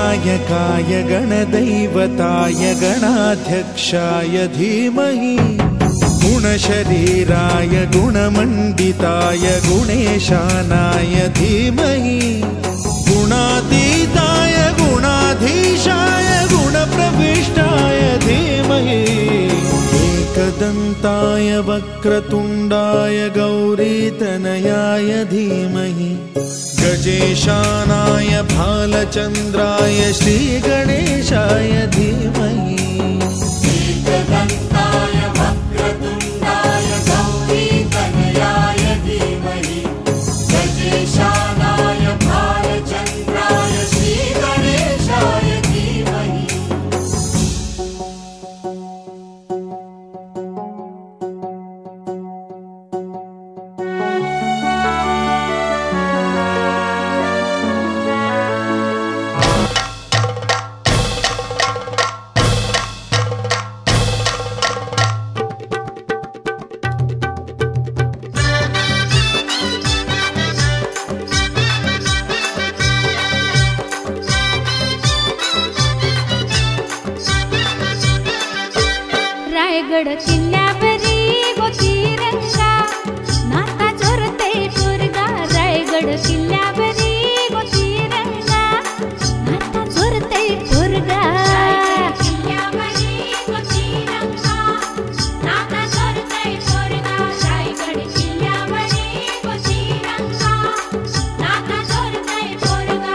गणनायकाय गणदैवताय गणाध्यक्षाय धीमहि गुणशरीराय गुणमण्डिताय गुणेशानाय धीमहि गुणातीताय गुणाधीशाय गुणप्रविष्टाय धीमहि एकदन्ताय वक्रतुण्डाय गौरीतनयाय धीमहि गजेशानाय भालचन्द्राय श्रीगणेशाय धीमहि एकदन्ताय वक्रतुण्डाय गौरीतनयाय धीमहि गजेशानाय भालचन्द्राय श्रीगणेशाय धीमहि। रायगड किल्ल्यावरी गोतीरंगा नाता चोरते पोरगा रायगड किल्ल्यावरी गोतीरंगा नाता चोरते पोरगा किल्ल्यावरी गोतीरंगा नाता चोरते पोरगा रायगड किल्ल्यावरी गोतीरंगा नाता चोरते पोरगा।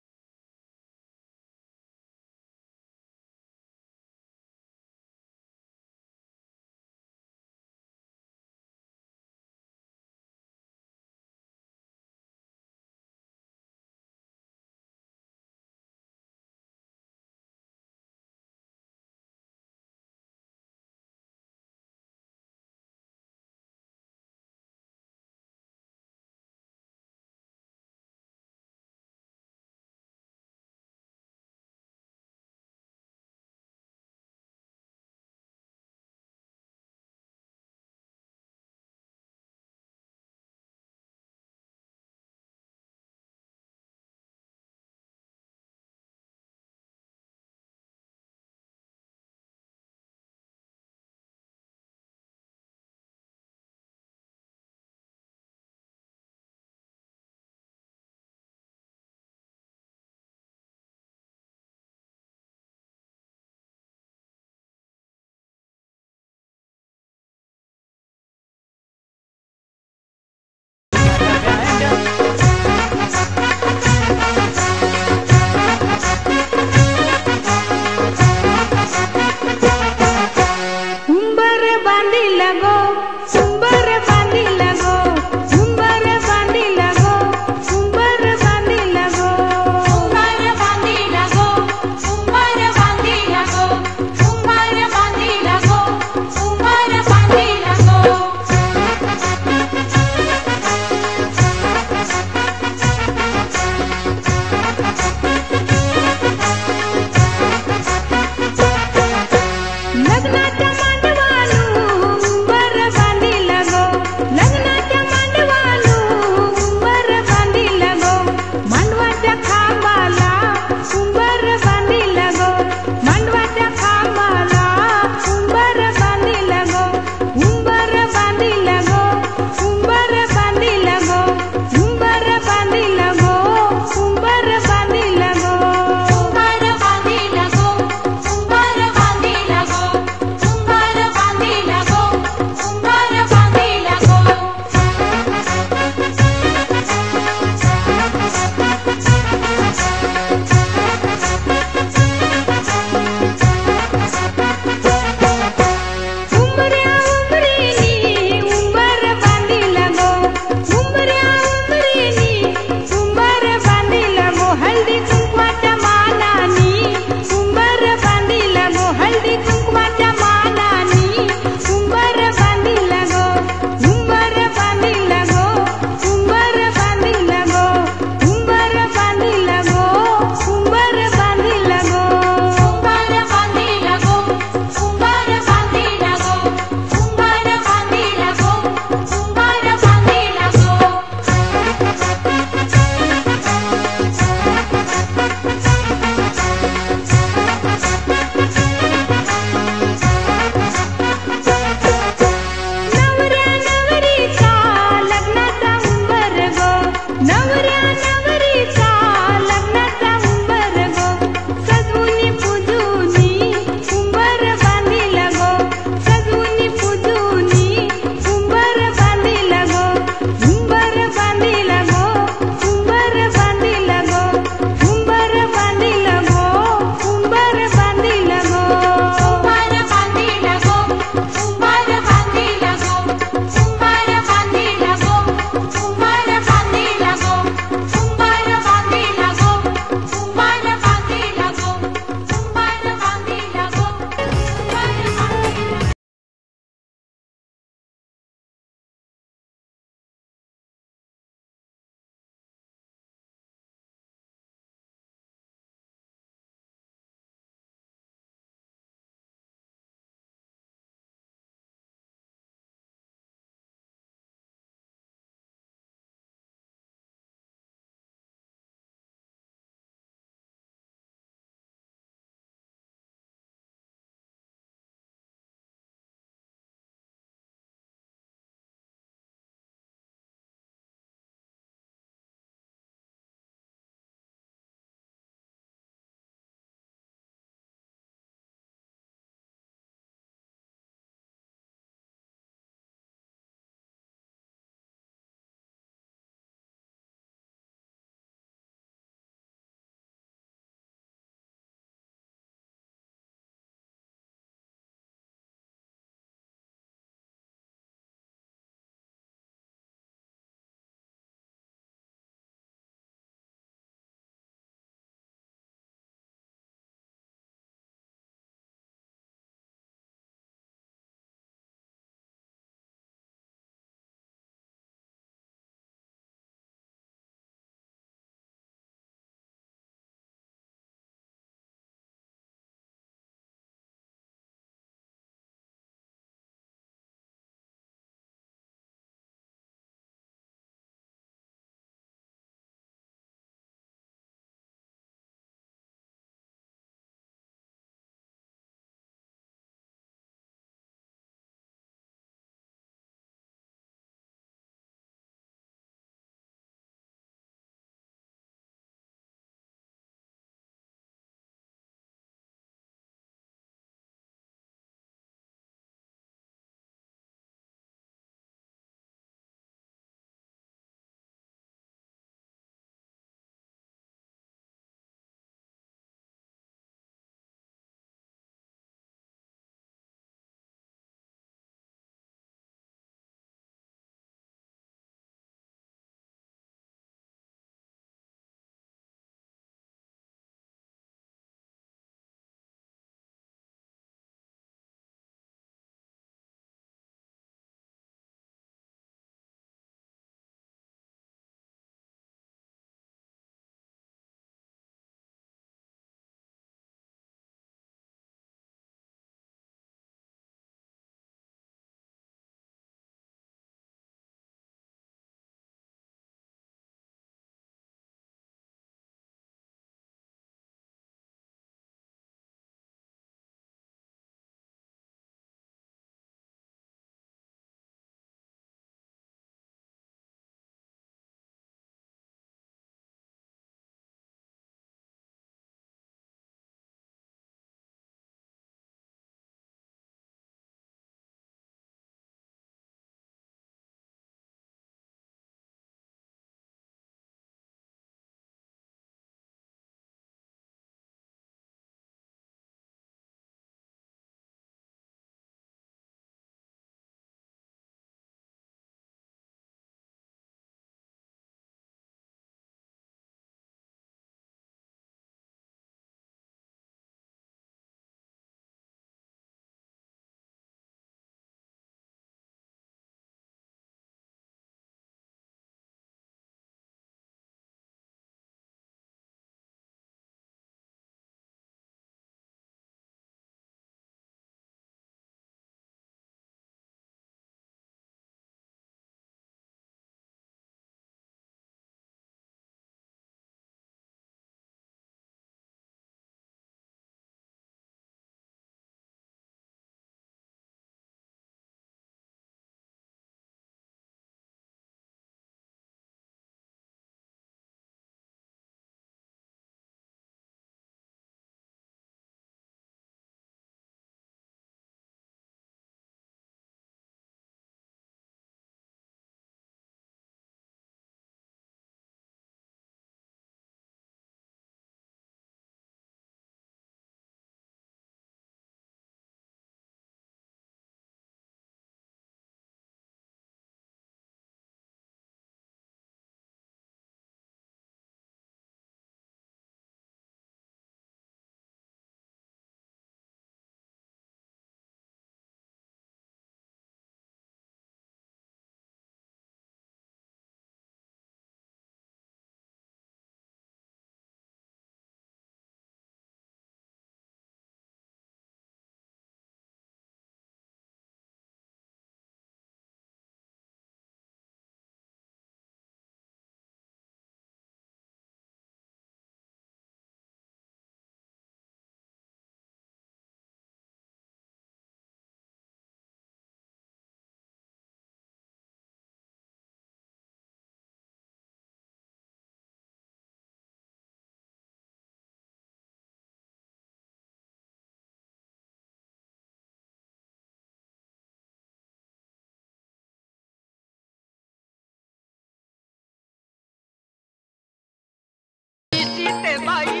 सीतेबाई.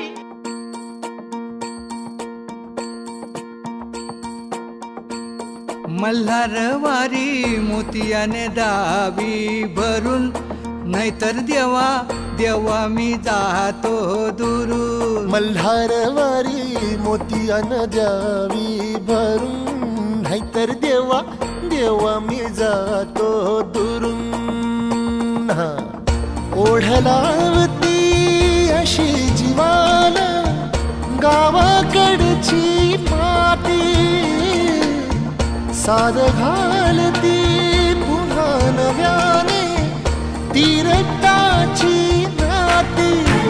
मल्हारवारी मोतियाने दावी भरून, नाहीतर देवा देवा मी जातो दुरून. मल्हारवारी मोतियान द्यावी भरून, नाहीतर देवा देवा मी जातो दुरून. ओढलावती अशी जीवाला गावाकडची माती, साद घालती पुन्हा नव्याने तीरटाची नाती.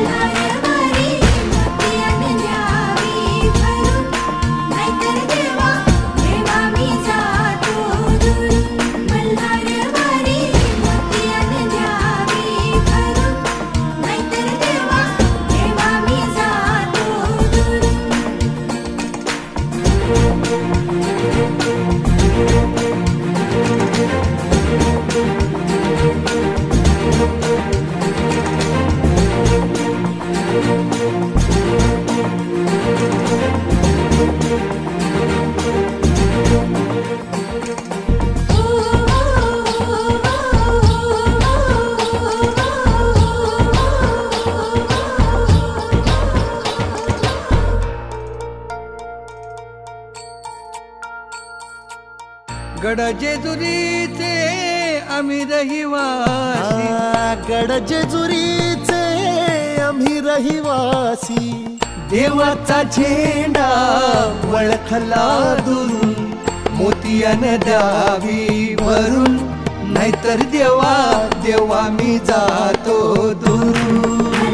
गड जेजुरीचे आम्ही रहिवासी. गड जेजुरीचे आम्ही रहिवासी. देवाचा झेंडा वळखला दुरून, मोतियाने द्यावी भरून, नाहीतर देवा देवा मी जातो दुरून.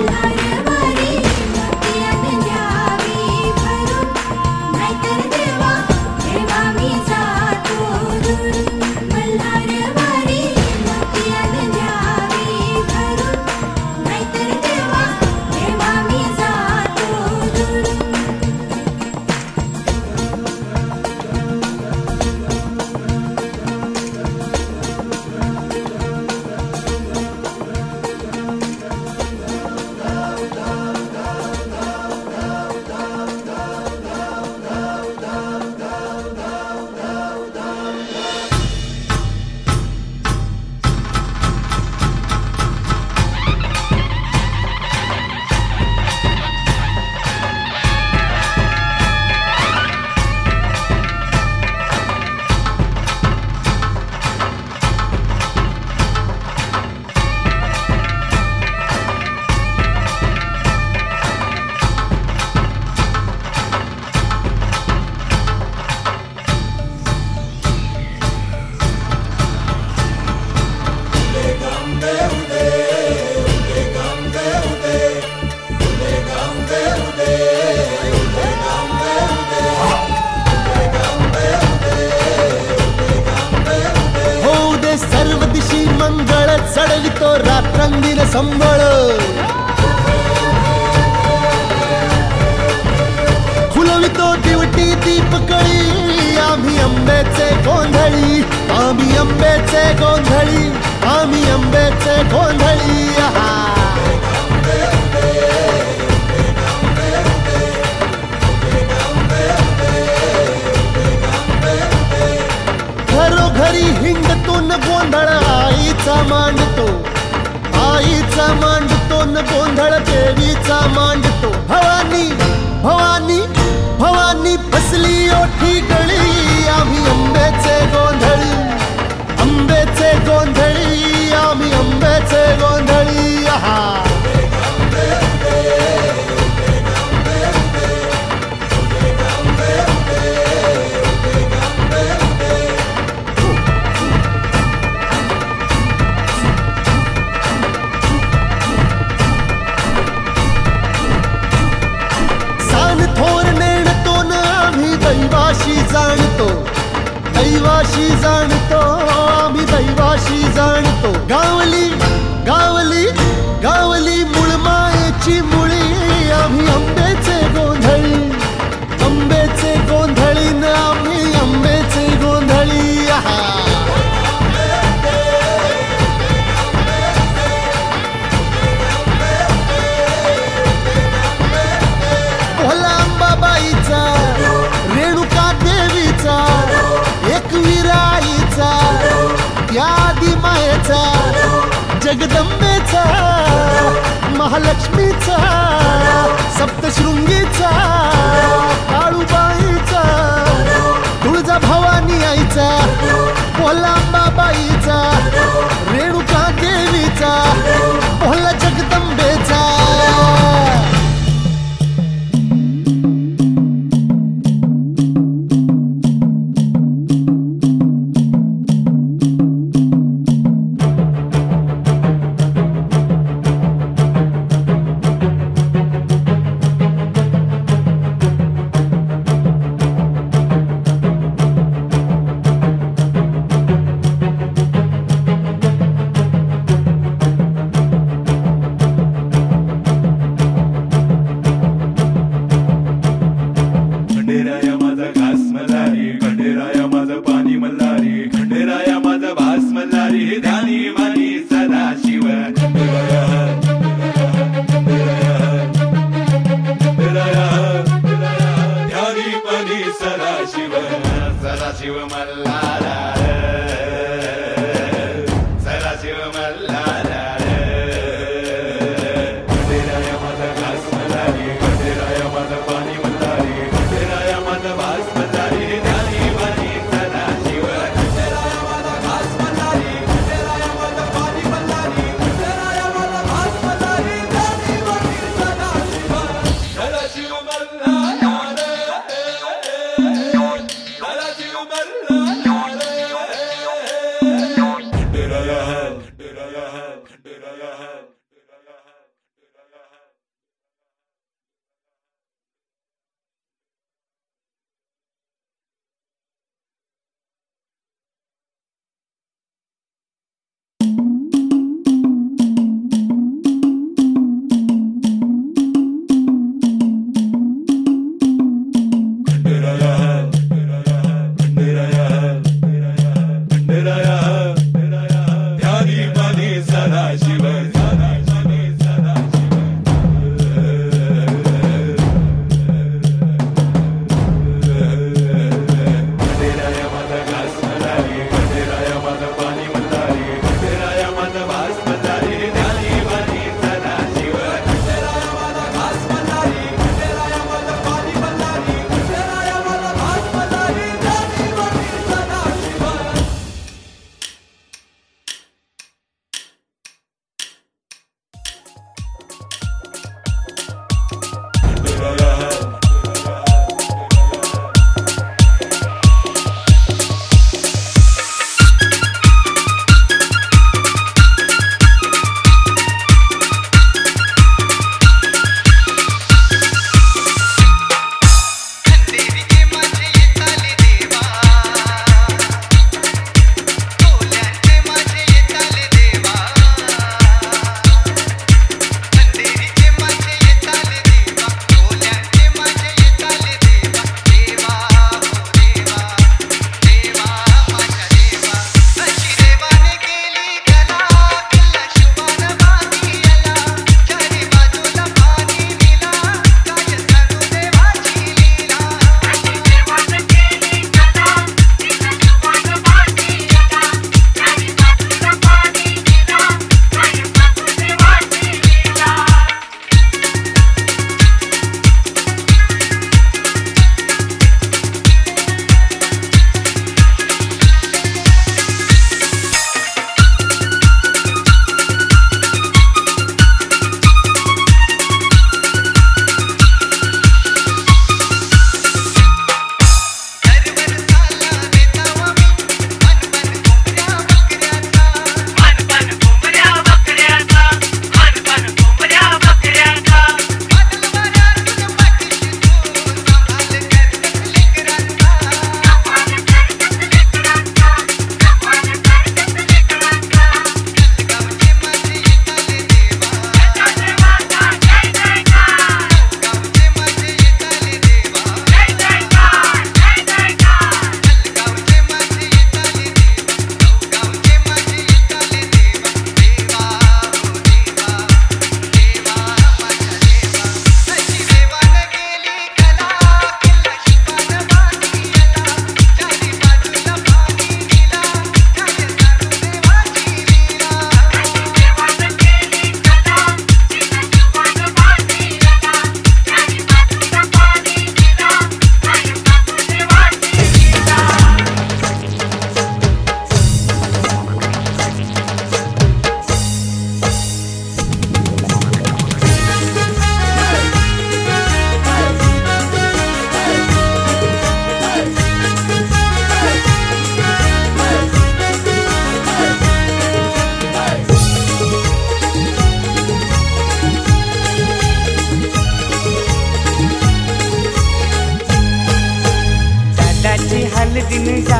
चढवितो रात्रंदिन संबळ, फुलवितो दिवटी दीपकळी. आम्ही अंबेचे गोंधळी, आम्ही अंबेचे गोंधळी, आम्ही अंबेचे गोंधळी. घरोघरी हिंडतो न गोंधळ आईचा मांडतो, आईचा मांडतो न गोंधळ देवीचा मांडतो. भवानी भवानी भवानी बसली ओठी गळी. आम्ही अंबेचे गोंधळी, अंबेचे गोंधळी, आम्ही अंबेचे गोंधळी. दैवाशी जाणतो, दैवाशी जाणतो, आम्ही दैवाशी जाणतो. गावली गावली गावली मुळमायेची मुळी. आम्ही अंबेचे गोंधळी, अंबेचे गोंधळी न आम्ही अंबेचे गोंधळी. जगदंबेचा महालक्ष्मीचा सप्तशृंगीचा काळूबाईचा तुळजा भवानी आईचा कोलांबाबाईचा रेणुका देवीचा भोला जगदंबेचा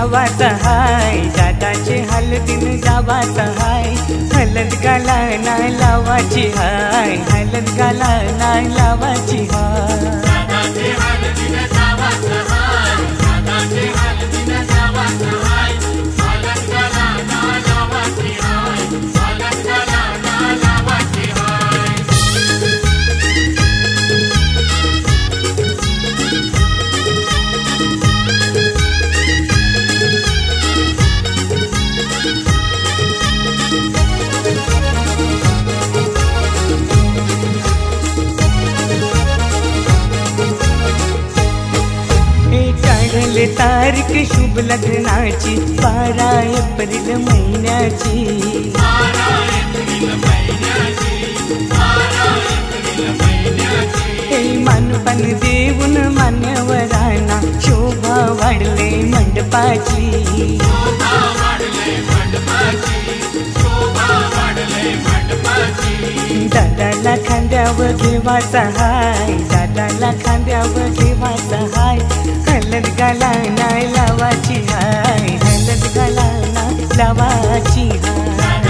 जावात हाय, दादाचे हलदीन जावात हाय, हलद गाला नाही लावाची हाय, हलद गाला नाही लावाची हाय. काढले तारीख शुभ लग्नाची 12 एप्रिल महिन्याची. हे मानपान देऊन मान्यवरांना शोभा वाढले मंडपाची. दादाला खांद्यावर घेवाचा हाय, दादाला खांद्यावर घेवाचा हाय, हलद गाला नाही लावाची हाय, हलद गाला नाही लावाची हाय.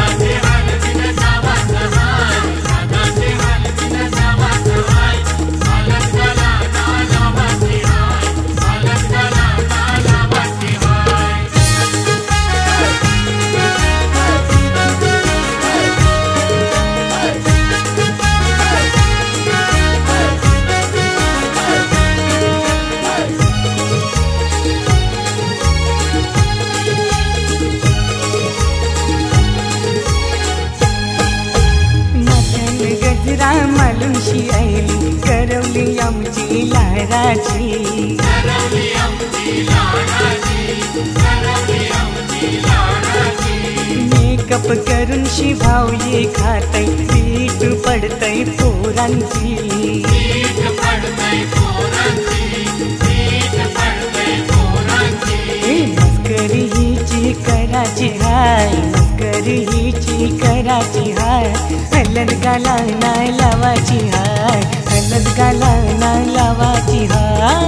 मालुंशी आईली करवली आमची लाडाची. मेकअप करून शिभाव ये खातय, पीठ पडतय पोरांची. मस्करी हिची कराची हाय, मस्करी हिची कराची हाय, हलद गाला नाही लावाची हाय, हलद गाला नाही लावाची हाय.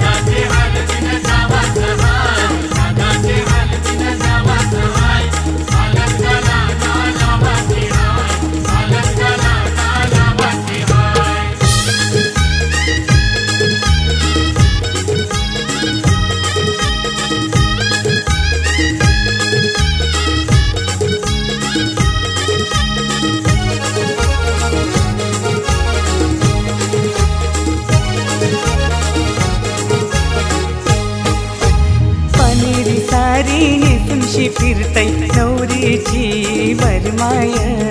सारी नेसूनशी फिरतय नवरीची वरमाय.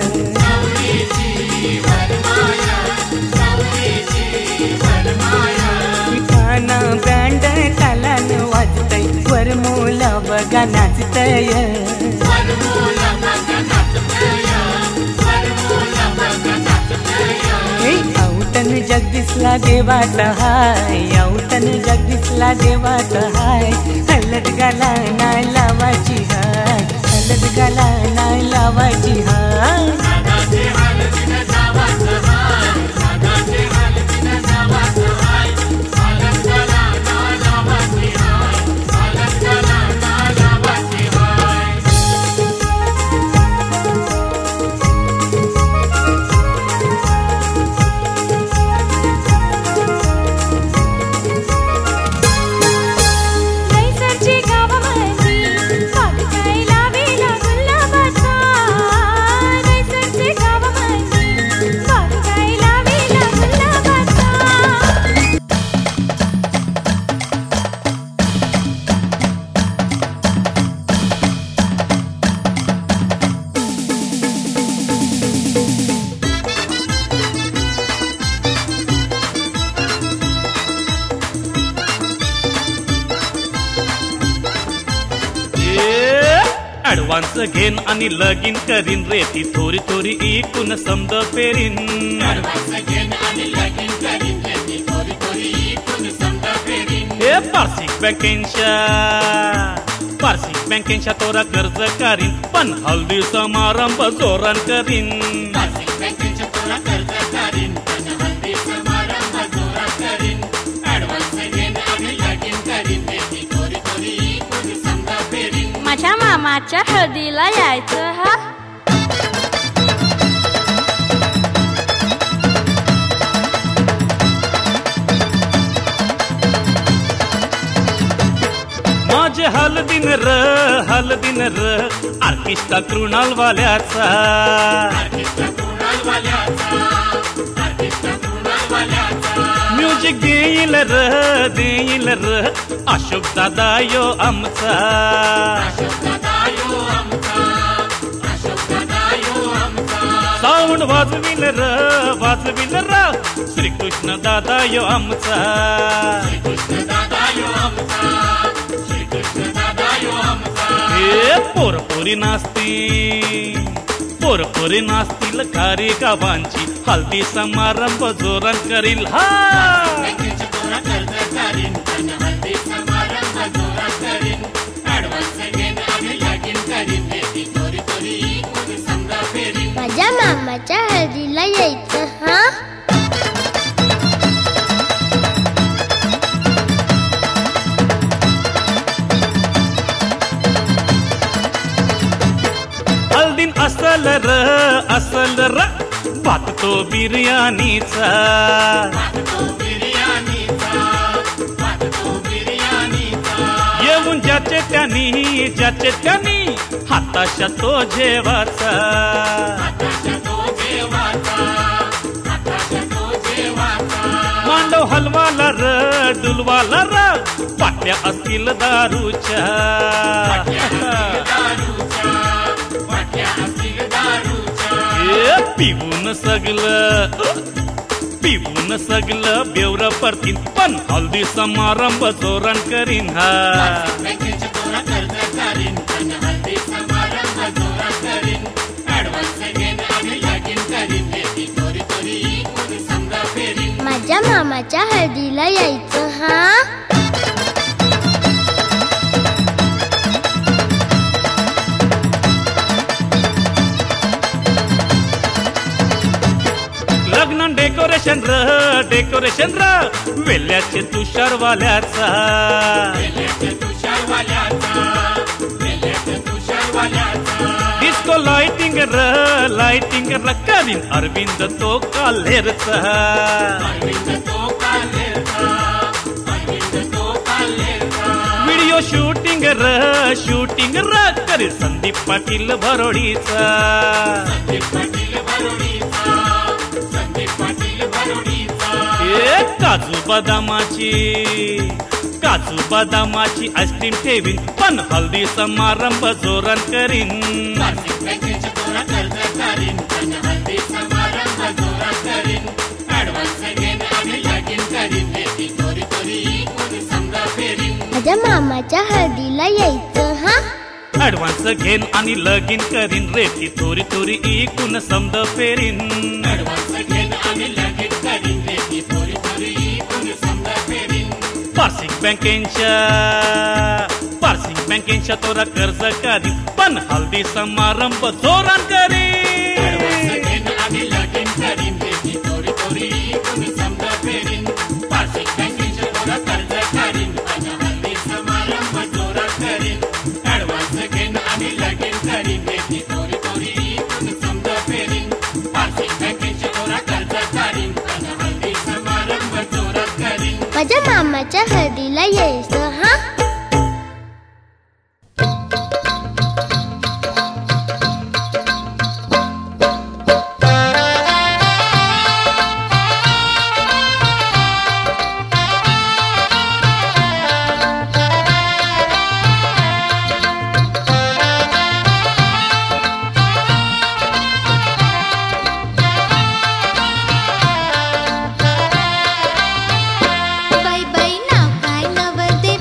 काना बँड तालान वाजतय, वरमोला बघा नाचतय. औटन जगदीशला देवात हाय, औटन जगदीशला देवात हाय, हलद गाला नाही लावाची हाय, हलद गाला नाही लावाची हाय. ऍडव्हान्स घेन आणि लगीन करीन रे ती थोडी थोडी इकून समद पेरीन. हे वार्षिक बँकेच्या तोरा कर्ज करीन, पण हल्दी समारंभ जोरान करीन. ऍडव्हान्स घेन आणि लगीन करीन रे ती थोडी थोडी इकून समद मामाच्या हळदीला यायचं हा. माझे हलदिन र आर्किस्टा कृणाल वाल्याचा. म्युझिक देईल र अशोक दादा यो आमचा. साऊंड वाजविल र श्रीकृष्ण दादा यो आमचा. पोरपोरी नाचतील खारी गावांची हल्दी समारंभ जोरात करील हा. माझ्या मामाच्या हळदीला यायचं हा. हल्दीन असल र भात तो बिर्याणीचा. येऊन ज्याचे त्यानी हाताशा तो जेवाचा. मांडव हलवाला डुलवाला पाट्या असतील दारूच्या. पिवून सगळं बेवर पडतीन पण हल्दी समारंभ जोरान करीन हा. माझ्या मामाच्या हळदीला यायचं हा. लग्न डेकोरेशन वेल्याचे तुषारवाल्याचा. डिस्को लाइटिंग र करीन अरविंद तो काल्हेरचा. व्हिडिओ शूटिंग र करीन संदीप पाटील भरोडीचा. काजू बदामाची आईस्क्रीम ठेवीन पण हल्दी समारंभ जोरान करीन. माझ्या मामाच्या हळदीला यायचं हा. ऍडव्हान्स घेन आणि लगीन करीन रेती थोरी थोरी इकून समद फेरीन. पार्सिंग बँकेच्या तोरा कर्ज करीन पण हल्दी समारंभ जोरान करीन. माझ्या मामाच्या हळदीला यायचं हा. बाई बाई नाव काय नवरदेव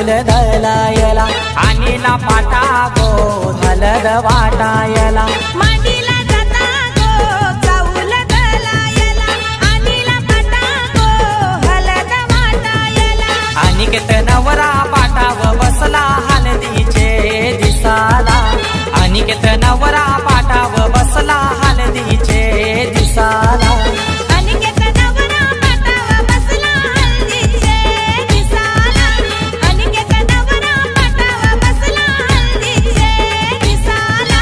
चाऊल दलायला आणीला पाटा गो हलद वाटायला मांडीला जाता गो चाऊल दलायला आणीला पाटा गो हलद वाटायला अनिकेत नवरा पाटाव बसला हलदीचे दिसाला अनिकेत नवरा पाटाव बसला हलदीचे दिसाला अनिकेत नवरा पाटाव बसला हलदीचे दिसाला अनिकेत नवरा पाटाव बसला हलदीचे दिसाला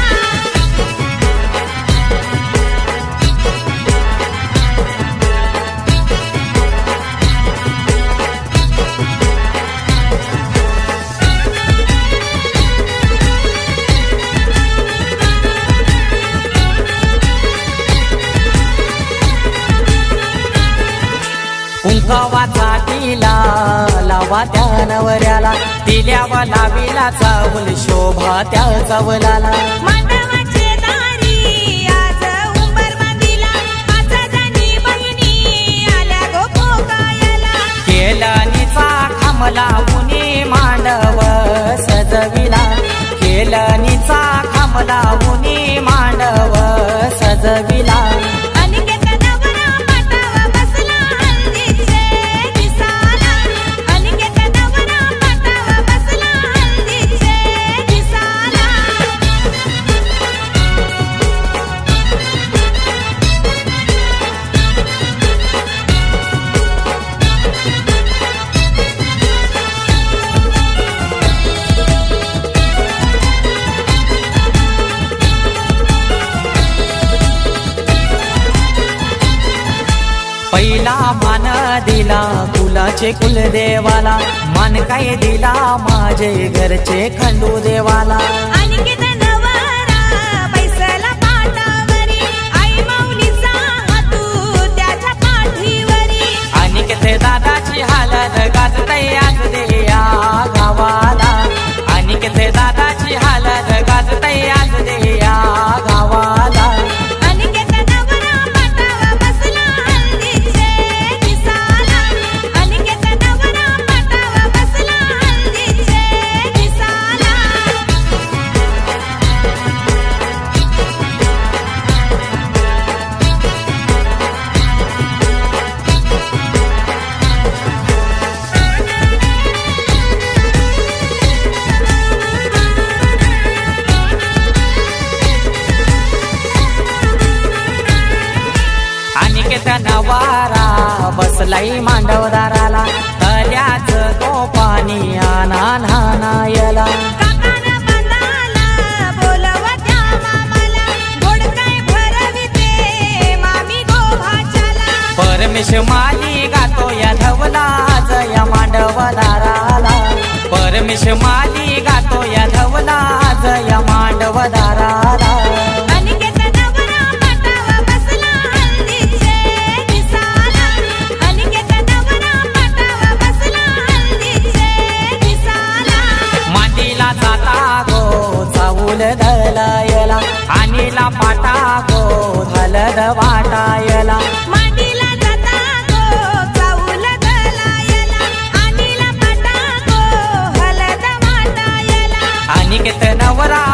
कुंकवाचा टिला लावा त्या नवऱ्याला तिल्यावा लावीला चावल शोभा त्या चावलाला मांडवाचे दारी आज उंबर बांधिला आज जाणी बहिणी आल्या गो पोकायला केलनीचा खांबला उनी मांडव सजविला केलनीचा खांबला उनी मांडव सजविला अनिकेत नवरा पाटाव बसला हलदीचे दिसाला अनिकेत नवरा पाटाव बसला हलदीचे दिसाला पहिला मान दिला कुलाचे कुलदेवाला मान काय दिला माझे घरचे खंडू देवाला अनिकेत नवरा बैसला पाटावरी आई माऊलीचा हातू त्याच्या पाठीवरी अनिकेत दादाची हालत गाजतय आज देया गावाला अनिकेत दादाची हालत गाजतय आज देया गावाला अनिकेत नवरा पाटाव बसला हलदीचे दिसाला अनिकेत नवरा पाटाव बसला हलदीचे दिसाला अनिकेत नवारा बसलाई मांडवदाराला तल्याच तो पाणी आणा नानायला काकान बांधाला बोलवत्या मामाला गोड काय भरविते मामी गोभाच्याला परमेश माली गातो या धवला जया मांडवदाराला परमेश माली गातो या धवला जया मांडवदाराला अनिकेत नवरा पाटाव बसला हलदीचे दिसाला अनिकेत नवरा पाटाव बसला हलदीचे दिसाला मांडीला जाता गो चाऊल दलायला आणीला पाटा गो हलद वाटायला मांडीला जाता गो चाऊल दलायला आणीला पाटा गो हलद वाटायला अनिकेत नवरा